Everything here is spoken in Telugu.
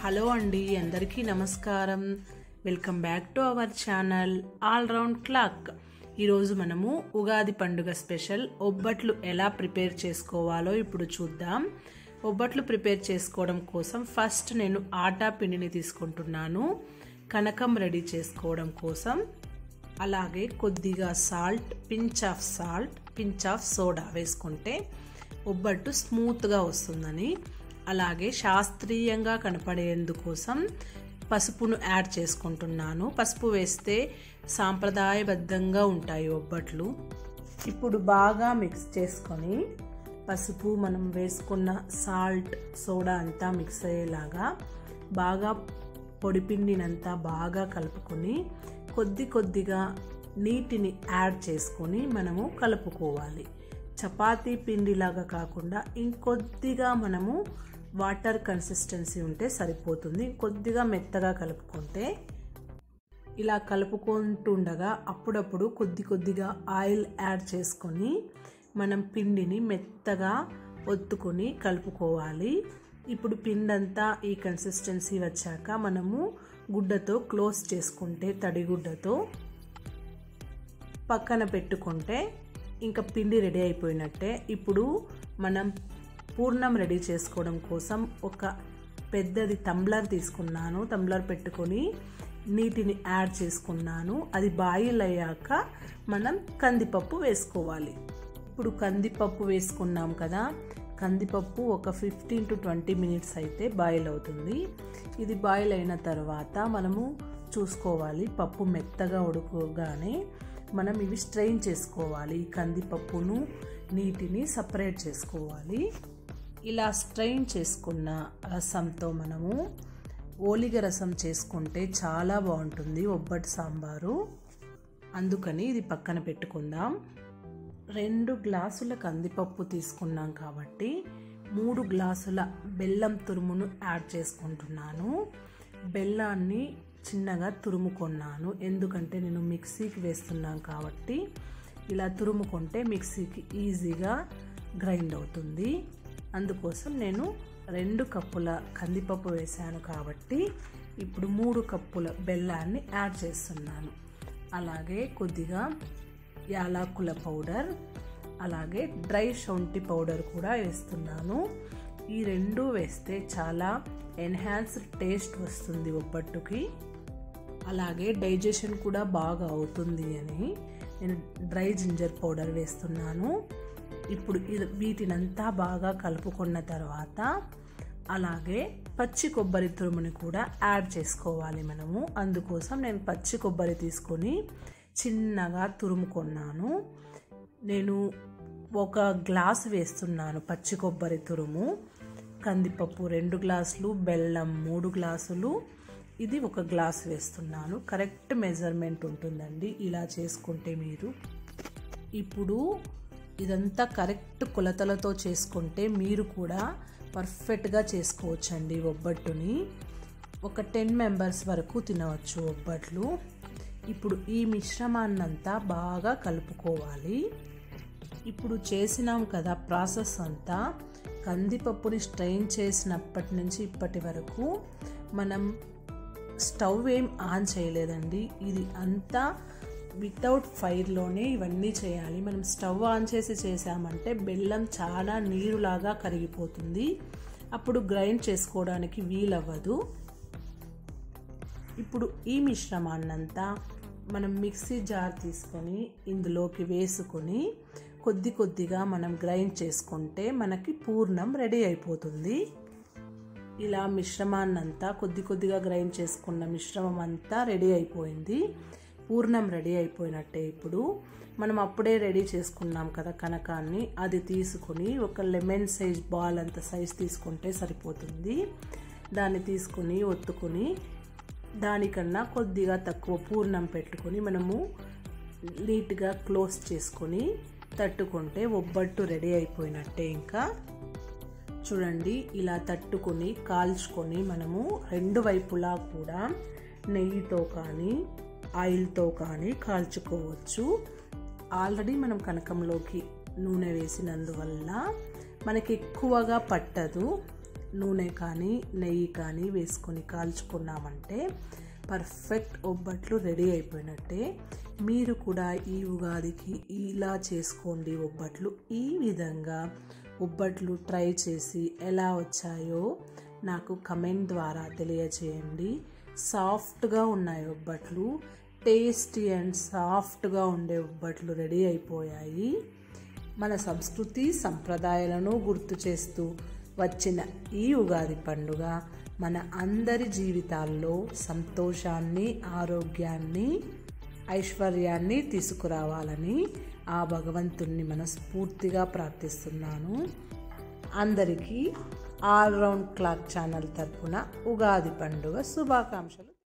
హలో అండి, అందరికీ నమస్కారం. Welcome back to our channel all round clock. ఈరోజు మనము ఉగాది పండుగ స్పెషల్ ఒబ్బట్లు ఎలా ప్రిపేర్ చేసుకోవాలో ఇప్పుడు చూద్దాం. ఒబ్బట్లు ప్రిపేర్ చేసుకోవడం కోసం ఫస్ట్ నేను ఆటా పిండిని తీసుకుంటున్నాను. కనకం రెడీ చేసుకోవడం కోసం అలాగే కొద్దిగా సాల్ట్, పించ్ ఆఫ్ సోడా వేసుకుంటే ఒబ్బట్టు స్మూత్గా వస్తుందని, అలాగే శాస్త్రీయంగా కనపడేందుకోసం పసుపును యాడ్ చేసుకుంటున్నాను. పసుపు వేస్తే సాంప్రదాయబద్ధంగా ఉంటాయి ఒబ్బట్లు. ఇప్పుడు బాగా మిక్స్ చేసుకొని పసుపు, మనం వేసుకున్న సాల్ట్, సోడా అంతా మిక్స్ అయ్యేలాగా బాగా పొడిపిండినంతా బాగా కలుపుకొని కొద్దిగా నీటిని యాడ్ చేసుకొని మనము కలుపుకోవాలి. చపాతీ పిండిలాగా కాకుండా ఇంకొద్దిగా మనము వాటర్ కన్సిస్టెన్సీ ఉంటే సరిపోతుంది. కొద్దిగా మెత్తగా కలుపుకుంటే, ఇలా కలుపుకుంటుండగా అప్పుడప్పుడు కొద్దిగా ఆయిల్ యాడ్ చేసుకొని మనం పిండిని మెత్తగా ఒత్తుకొని కలుపుకోవాలి. ఇప్పుడు పిండంతా ఈ కన్సిస్టెన్సీ వచ్చాక మనము గుడ్డతో క్లోజ్ చేసుకుంటే, తడిగుడ్డతో పక్కన పెట్టుకుంటే ఇంకా పిండి రెడీ అయిపోయినట్టే. ఇప్పుడు మనం పూర్ణం రెడీ చేసుకోవడం కోసం ఒక పెద్దది టంబ్లర్ తీసుకున్నాను. టంబ్లర్ పెట్టుకొని నీటిని యాడ్ చేసుకున్నాను. అది బాయిల్ అయ్యాక మనం కందిపప్పు వేసుకోవాలి. ఇప్పుడు కందిపప్పు వేసుకున్నాం కదా, కందిపప్పు ఒక 15 to 20 మినిట్స్ అయితే బాయిల్ అవుతుంది. ఇది బాయిల్ అయిన తర్వాత మనము చూసుకోవాలి. పప్పు మెత్తగా ఉడకగానే మనం ఇవి స్ట్రెయిన్ చేసుకోవాలి. కందిపప్పును, నీటిని సపరేట్ చేసుకోవాలి. ఇలా స్ట్రెయిన్ చేసుకున్న రసంతో మనము ఓలిగ రసం చేసుకుంటే చాలా బాగుంటుంది ఒబ్బట్టు సాంబారు. అందుకని ఇది పక్కన పెట్టుకుందాం. 2 గ్లాసుల కందిపప్పు తీసుకున్నాం కాబట్టి 3 గ్లాసుల బెల్లం తురుమును యాడ్ చేసుకుంటున్నాను. బెల్లాన్ని చిన్నగా తురుముకున్నాను, ఎందుకంటే నేను మిక్సీకి వేస్తున్నాను కాబట్టి ఇలా తురుముకుంటే మిక్సీకి ఈజీగా గ్రైండ్ అవుతుంది. అందుకోసం నేను 2 కప్పుల కందిపప్పు వేసాను కాబట్టి ఇప్పుడు 3 కప్పుల బెల్లాన్ని యాడ్ చేస్తున్నాను. అలాగే కొద్దిగా యాలకుల పౌడర్, అలాగే డ్రై శొంఠి పౌడర్ కూడా వేస్తున్నాను. ఈ 2 వేస్తే చాలా ఎన్హాన్స్డ్ టేస్ట్ వస్తుంది ఒబ్బట్టుకి. అలాగే డైజెషన్ కూడా బాగా అవుతుంది అని నేను డ్రై జింజర్ పౌడర్ వేస్తున్నాను. ఇప్పుడు వీటినంతా బాగా కలుపుకున్న తర్వాత అలాగే పచ్చి కొబ్బరి తురుముని కూడా యాడ్ చేసుకోవాలి మనము. అందుకోసం నేను పచ్చి కొబ్బరి తీసుకొని చిన్నగా తురుముకున్నాను. నేను 1 గ్లాసు వేస్తున్నాను పచ్చి కొబ్బరి తురుము. కందిపప్పు 2 గ్లాసులు, బెల్లం 3 గ్లాసులు, ఇది 1 గ్లాసు వేస్తున్నాను. కరెక్ట్ మెజర్మెంట్ ఉంటుందండి ఇలా చేసుకుంటే మీరు. ఇప్పుడు ఇదంతా కరెక్ట్ కొలతలతో చేసుకుంటే మీరు కూడా పర్ఫెక్ట్గా చేసుకోవచ్చండి ఒబ్బట్టుని. ఒక 10 మెంబర్స్ వరకు తినవచ్చు ఒబ్బట్లు. ఇప్పుడు ఈ మిశ్రమాన్నంతా బాగా కలుపుకోవాలి. ఇప్పుడు చేసినాం కదా ప్రాసెస్ అంతా, కందిపప్పుని స్ట్రెయిన్ చేసినప్పటి నుంచి ఇప్పటి వరకు మనం స్టవ్ ఏం ఆన్ చేయలేదండి. ఇది అంతా వితౌట్ ఫైర్లోనే ఇవన్నీ చేయాలి. మనం స్టవ్ ఆన్ చేసి చేసామంటే బెల్లం చాలా నీరులాగా కరిగిపోతుంది, అప్పుడు గ్రైండ్ చేసుకోవడానికి వీలవ్వదు. ఇప్పుడు ఈ మిశ్రమాన్నంతా మనం మిక్సీ జార్ తీసుకొని ఇందులోకి వేసుకొని కొద్దిగా మనం గ్రైండ్ చేసుకుంటే మనకి పూర్ణం రెడీ అయిపోతుంది. ఇలా మిశ్రమాన్నంతా కొద్దిగా గ్రైండ్ చేసుకున్న మిశ్రమం అంతా రెడీ అయిపోయింది. పూర్ణం రెడీ అయిపోయినట్టే. ఇప్పుడు మనం అప్పుడే రెడీ చేసుకున్నాం కదా కనకాన్ని, అది తీసుకుని ఒక లెమన్ సైజ్ బాల్ అంత సైజ్ తీసుకుంటే సరిపోతుంది. దాన్ని తీసుకుని ఒత్తుకుని దానికన్నా కొద్దిగా తక్కువ పూర్ణం పెట్టుకొని మనము నీట్గా క్లోజ్ చేసుకొని తట్టుకుంటే ఒబ్బట్టు రెడీ అయిపోయినట్టే. ఇంకా చూడండి, ఇలా తట్టుకొని కాల్చుకొని మనము 2 వైపులా కూడా నెయ్యితో కానీ ఆయిల్తో కానీ కాల్చుకోవచ్చు. ఆల్రెడీ మనం కనకంలోకి నూనె వేసినందువల్ల మనకి ఎక్కువగా పట్టదు. నూనె కానీ నెయ్యి కానీ వేసుకొని కాల్చుకున్నామంటే పర్ఫెక్ట్ ఒబ్బట్లు రెడీ అయిపోయినట్టే. మీరు కూడా ఈ ఉగాదికి ఇలా చేసుకోండి ఒబ్బట్లు. ఈ విధంగా ఒబ్బట్లు ట్రై చేసి ఎలా వచ్చాయో నాకు కమెంట్ ద్వారా తెలియచేయండి. సాఫ్ట్గా ఉన్నాయి ఒబ్బట్లు, టేస్టీ అండ్ సాఫ్ట్గా ఉండే ఒబ్బట్లు రెడీ అయిపోయాయి. మన సంస్కృతి సంప్రదాయాలను గుర్తు చేస్తూ వచ్చిన ఈ ఉగాది పండుగ మన అందరి జీవితాల్లో సంతోషాన్ని, ఆరోగ్యాన్ని, ఐశ్వర్యాన్ని తీసుకురావాలని ఆ భగవంతుణ్ణి మనస్ఫూర్తిగా ప్రార్థిస్తున్నాను. అందరికీ ఆల్ రౌండ్ క్లాక్ ఛానల్ తరపున ఉగాది పండుగ శుభాకాంక్షలు.